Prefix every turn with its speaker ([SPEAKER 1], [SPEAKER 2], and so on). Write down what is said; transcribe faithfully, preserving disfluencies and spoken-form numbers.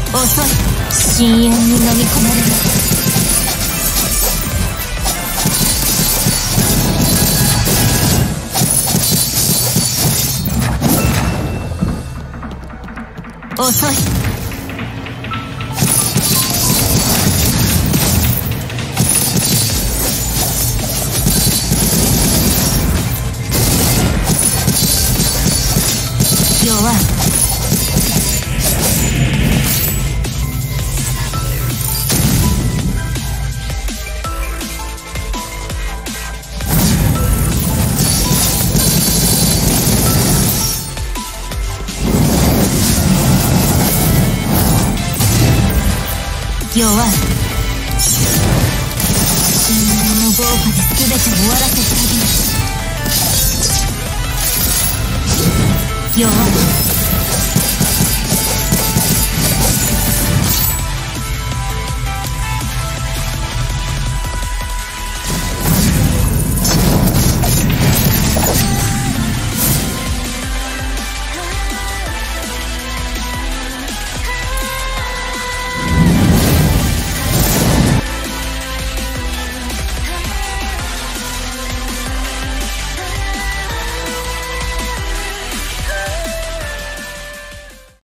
[SPEAKER 1] 遅い。深淵に飲み込まれる。遅い。弱い。弱い。神明の暴化で全て終わらせてあげる。弱い。